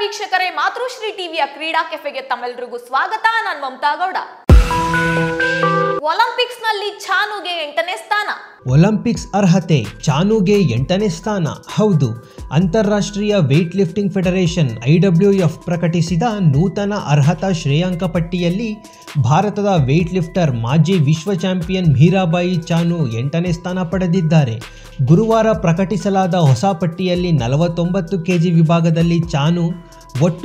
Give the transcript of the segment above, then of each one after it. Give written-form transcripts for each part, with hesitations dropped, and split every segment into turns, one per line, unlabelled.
ವೀಕ್ಷಕರೇ, ಮಾತೃಶ್ರೀ ಟಿವಿಯ ಕ್ರೀಡಾ ಕೆಫೆಗೆ ತಮ್ಮೆಲ್ಲರಿಗೂ ಸ್ವಾಗತ. ನಾನು ಮಮತಾ ಗೌಡ. ಒಲಿಂಪಿಕ್ಸ್ ನಲ್ಲಿ ಚಾನುಗೆ 8ನೇ ಸ್ಥಾನ.
ಒಲಿಂಪಿಕ್ಸ್ ಅರ್ಹತೆ ಚಾನುಗೆ 8ನೇ ಸ್ಥಾನ. ಹೌದು, ಅಂತಾರಾಷ್ಟ್ರೀಯ ವೇಟ್ ಲಿಫ್ಟಿಂಗ್ ಫೆಡರೇಷನ್ IWF ಪ್ರಕಟಿಸಿದ ನೂತನ ಅರ್ಹತಾ ಶ್ರೇಯಾಂಕ ಪಟ್ಟಿಯಲ್ಲಿ ಭಾರತದ ವೇಟ್ ಲಿಫ್ಟರ್ ಮಾಜಿ ವಿಶ್ವ ಚಾಂಪಿಯನ್ ಮೀರಾಬಾಯಿ ಚಾನು 8ನೇ ಸ್ಥಾನ ಪಡೆದಿದ್ದಾರೆ. ಗುರುವಾರ ಪ್ರಕಟಿಸಲಾದ ಹೊಸ ಪಟ್ಟಿಯಲ್ಲಿ 49 kg ವಿಭಾಗದಲ್ಲಿ ಚಾನು ಒಟ್ಟು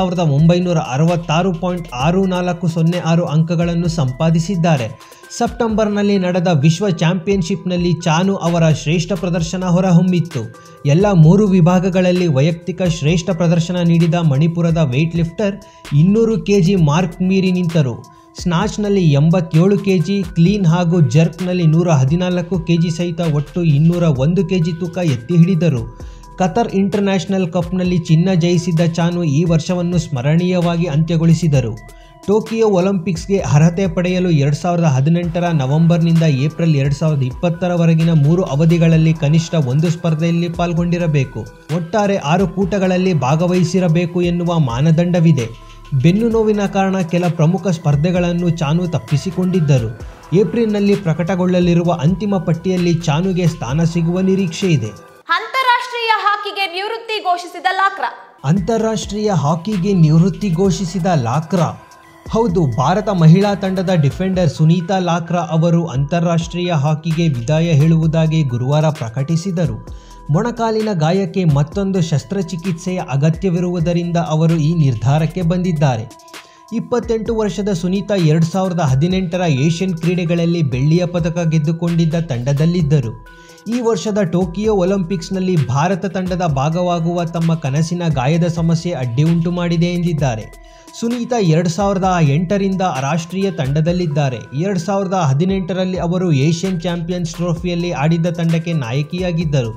2966.6406 ಅಂಕಗಳನ್ನು ಸಂಪಾದಿಸಿದ್ದಾರೆ. ಸೆಪ್ಟೆಂಬರ್ನಲ್ಲಿ ನಡೆದ ವಿಶ್ವ ಚಾಂಪಿಯನ್ಶಿಪ್ನಲ್ಲಿ ಚಾನು ಅವರ ಶ್ರೇಷ್ಠ ಪ್ರದರ್ಶನ ಹೊರಹೊಮ್ಮಿತ್ತು. ಎಲ್ಲ 3 ವಿಭಾಗಗಳಲ್ಲಿ ವೈಯಕ್ತಿಕ ಶ್ರೇಷ್ಠ ಪ್ರದರ್ಶನ ನೀಡಿದ ಮಣಿಪುರದ ವೇಟ್ ಲಿಫ್ಟರ್ 200 kg ಮಾರ್ಕ್ ಮೀರಿ ನಿಂತರು. ಸ್ನಾಚ್ನಲ್ಲಿ 87 kg, ಕ್ಲೀನ್ ಹಾಗೂ ಜರ್ಕ್ನಲ್ಲಿ 114 kg ಸಹಿತ ಒಟ್ಟು 201 kg ತೂಕ ಎತ್ತಿ ಹಿಡಿದರು. ಕತರ್ ಇಂಟರ್ನ್ಯಾಷನಲ್ ಕಪ್ನಲ್ಲಿ ಚಿನ್ನ ಜಯಿಸಿದ್ದ ಚಾನು ಈ ವರ್ಷವನ್ನು ಸ್ಮರಣೀಯವಾಗಿ ಅಂತ್ಯಗೊಳಿಸಿದರು. ಟೋಕಿಯೋ ಒಲಿಂಪಿಕ್ಸ್ಗೆ ಅರ್ಹತೆ ಪಡೆಯಲು 2018ರ ನವೆಂಬರ್ನಿಂದ ಏಪ್ರಿಲ್ 2020ರವರೆಗಿನ 3 ಅವಧಿಗಳಲ್ಲಿ ಕನಿಷ್ಠ 1 ಸ್ಪರ್ಧೆಯಲ್ಲಿ ಪಾಲ್ಗೊಂಡಿರಬೇಕು. ಒಟ್ಟಾರೆ 6 ಕೂಟಗಳಲ್ಲಿ ಭಾಗವಹಿಸಿರಬೇಕು ಎನ್ನುವ ಮಾನದಂಡವಿದೆ. ಬೆನ್ನು ನೋವಿನ ಕಾರಣ ಕೆಲ ಪ್ರಮುಖ ಸ್ಪರ್ಧೆಗಳನ್ನು ಚಾನು ತಪ್ಪಿಸಿಕೊಂಡಿದ್ದರು. ಏಪ್ರಿಲ್ನಲ್ಲಿ ಪ್ರಕಟಗೊಳ್ಳಲಿರುವ ಅಂತಿಮ ಪಟ್ಟಿಯಲ್ಲಿ ಚಾನುಗೆ ಸ್ಥಾನ ಸಿಗುವ ನಿರೀಕ್ಷೆ ಇದೆ.
ಅಂತಾರಾಷ್ಟ್ರೀಯ ಹಾಕಿಗೆ ನಿವೃತ್ತಿ ಘೋಷಿಸಿದ ಲಾಕ್ರಾ.
ಅಂತಾರಾಷ್ಟ್ರೀಯ ಹಾಕಿಗೆ ನಿವೃತ್ತಿ ಘೋಷಿಸಿದ ಲಾಕ್ರಾ. ಹೌದು, ಭಾರತ ಮಹಿಳಾ ತಂಡದ ಡಿಫೆಂಡರ್ ಸುನೀತಾ ಲಾಕ್ರಾ ಅವರು ಅಂತಾರಾಷ್ಟ್ರೀಯ ಹಾಕಿಗೆ ವಿದಾಯ ಹೇಳುವುದಾಗಿ ಗುರುವಾರ ಪ್ರಕಟಿಸಿದರು. ಮೊಣಕಾಲಿನ ಗಾಯಕ್ಕೆ ಮತ್ತೊಂದು ಶಸ್ತ್ರಚಿಕಿತ್ಸೆಯ ಅಗತ್ಯವಿರುವುದರಿಂದ ಅವರು ಈ ನಿರ್ಧಾರಕ್ಕೆ ಬಂದಿದ್ದಾರೆ. 28 ವರ್ಷದ ಸುನೀತಾ 2018ರ ಏಷ್ಯನ್ ಕ್ರೀಡೆಗಳಲ್ಲಿ ಬೆಳ್ಳಿಯ ಪದಕ ಗೆದ್ದುಕೊಂಡಿದ್ದ ತಂಡದಲ್ಲಿದ್ದರು. ಈ ವರ್ಷದ ಟೋಕಿಯೋ ಒಲಿಂಪಿಕ್ಸ್ನಲ್ಲಿ ಭಾರತ ತಂಡದ ಭಾಗವಾಗುವ ತಮ್ಮ ಕನಸಿನ ಗಾಯದ ಸಮಸ್ಯೆ ಅಡ್ಡಿ ಉಂಟು ಮಾಡಿದೆ ಎಂದಿದ್ದಾರೆ. ಸುನೀತಾ 2008ರಿಂದ ರಾಷ್ಟ್ರೀಯ ತಂಡದಲ್ಲಿದ್ದಾರೆ. 2018ರಲ್ಲಿ ಅವರು ಏಷ್ಯನ್ ಚಾಂಪಿಯನ್ಸ್ ಟ್ರೋಫಿಯಲ್ಲಿ ಆಡಿದ್ದ ತಂಡಕ್ಕೆ ನಾಯಕಿಯಾಗಿದ್ದರು.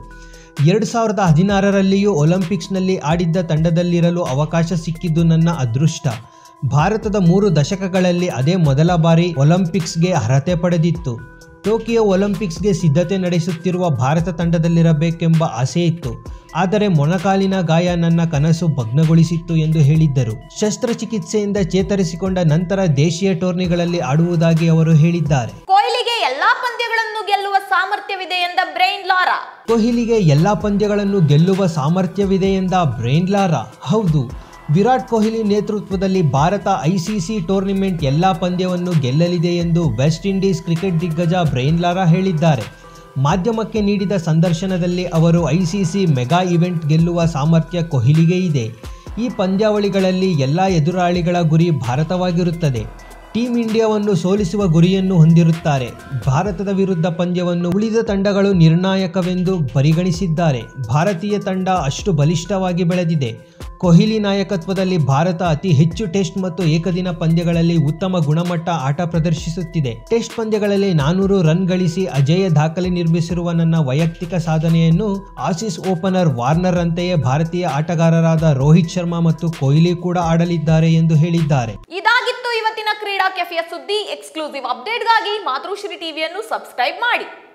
2016ರಲ್ಲಿಯೂ ಒಲಿಂಪಿಕ್ಸ್ನಲ್ಲಿ ಆಡಿದ್ದ ತಂಡದಲ್ಲಿರಲು ಅವಕಾಶ ಸಿಕ್ಕಿದ್ದು ನನ್ನ ಅದೃಷ್ಟ. ಭಾರತದ 3 ದಶಕಗಳಲ್ಲಿ ಅದೇ ಮೊದಲ ಬಾರಿ ಒಲಿಂಪಿಕ್ಸ್ಗೆ ಅರ್ಹತೆ ಪಡೆದಿತ್ತು. ಟೋಕಿಯೋ ಒಲಿಂಪಿಕ್ಸ್ಗೆ ಸಿದ್ಧತೆ ನಡೆಸುತ್ತಿರುವ ಭಾರತ ತಂಡದಲ್ಲಿರಬೇಕೆಂಬ ಆಸೆ ಇತ್ತು. ಆದರೆ ಮೊಣಕಾಲಿನ ಗಾಯ ನನ್ನ ಕನಸು ಭಗ್ನಗೊಳಿಸಿತ್ತು ಎಂದು ಹೇಳಿದ್ದರು. ಶಸ್ತ್ರಚಿಕಿತ್ಸೆಯಿಂದ ಚೇತರಿಸಿಕೊಂಡ ನಂತರ ದೇಶೀಯ ಟೂರ್ನಿಗಳಲ್ಲಿ ಆಡುವುದಾಗಿ ಅವರು ಹೇಳಿದ್ದಾರೆ.
ಕೊಹ್ಲಿಗೆ ಎಲ್ಲಾ ಪಂದ್ಯಗಳನ್ನು ಗೆಲ್ಲುವ ಸಾಮರ್ಥ್ಯವಿದೆ ಎಂದ ಬ್ರೈನ್ ಲಾರಾ.
ಕೊಹ್ಲಿಗೆ ಎಲ್ಲಾ ಪಂದ್ಯಗಳನ್ನು ಗೆಲ್ಲುವ ಸಾಮರ್ಥ್ಯವಿದೆ ಎಂದ ಬ್ರೈನ್ ಲಾರಾ. ಹೌದು, ವಿರಾಟ್ ಕೊಹ್ಲಿ ನೇತೃತ್ವದಲ್ಲಿ ಭಾರತ ICC ಟೂರ್ನಿಮೆಂಟ್ ಎಲ್ಲಾ ಪಂದ್ಯವನ್ನು ಗೆಲ್ಲಲಿದೆ ಎಂದು ವೆಸ್ಟ್ ಇಂಡೀಸ್ ಕ್ರಿಕೆಟ್ ದಿಗ್ಗಜ ಬ್ರೈನ್ ಲಾರಾ ಹೇಳಿದ್ದಾರೆ. ಮಾಧ್ಯಮಕ್ಕೆ ನೀಡಿದ ಸಂದರ್ಶನದಲ್ಲಿ ಅವರು ICC ಮೆಗಾ ಇವೆಂಟ್ ಗೆಲ್ಲುವ ಸಾಮರ್ಥ್ಯ ಕೊಹ್ಲಿಗೆ ಇದೆ. ಈ ಪಂದ್ಯಾವಳಿಗಳಲ್ಲಿ ಎಲ್ಲ ಎದುರಾಳಿಗಳ ಗುರಿ ಭಾರತವಾಗಿರುತ್ತದೆ. ಟೀಮ್ ಇಂಡಿಯಾವನ್ನು ಸೋಲಿಸುವ ಗುರಿಯನ್ನು ಹೊಂದಿರುತ್ತಾರೆ. ಭಾರತದ ವಿರುದ್ಧ ಪಂದ್ಯವನ್ನು ಉಳಿದ ತಂಡಗಳು ನಿರ್ಣಾಯಕವೆಂದು ಪರಿಗಣಿಸಿದ್ದಾರೆ. ಭಾರತೀಯ ತಂಡ ಅಷ್ಟು ಬಲಿಷ್ಠವಾಗಿ ಬೆಳೆದಿದೆ. ಕೊಹ್ಲಿ ನಾಯಕತ್ವದಲ್ಲಿ ಭಾರತ ಅತಿ ಹೆಚ್ಚು ಟೆಸ್ಟ್ ಮತ್ತು ಏಕದಿನ ಪಂದ್ಯಗಳಲ್ಲಿ ಉತ್ತಮ ಗುಣಮಟ್ಟ ಆಟ ಪ್ರದರ್ಶಿಸುತ್ತಿದೆ. ಟೆಸ್ಟ್ ಪಂದ್ಯಗಳಲ್ಲಿ 400 ರನ್ ಗಳಿಸಿ ಅಜೇಯ ದಾಖಲೆ ನಿರ್ಮಿಸಿರುವ ನನ್ನ ವೈಯಕ್ತಿಕ ಸಾಧನೆಯನ್ನು ಆಸೀಸ್ ಓಪನರ್ ವಾರ್ನರ್ ಅಂತೆಯೇ ಭಾರತೀಯ ಆಟಗಾರರಾದ ರೋಹಿತ್ ಶರ್ಮಾ ಮತ್ತು ಕೊಹ್ಲಿ ಕೂಡ ಆಡಲಿದ್ದಾರೆ ಎಂದು ಹೇಳಿದ್ದಾರೆ.
ಇದಾಗಿತ್ತು ಇವತ್ತಿನ ಕ್ರೀಡಾ ಕೆಫೆಯ ಸುದ್ದಿ. ಎಕ್ಸ್ಕ್ಲೂಸಿವ್ ಅಪ್ಡೇಟ್ಗಾಗಿ ಮಾತೃಶ್ರೀ ಟಿವಿಯನ್ನು ಸಬ್ಸ್ಕ್ರೈಬ್ ಮಾಡಿ.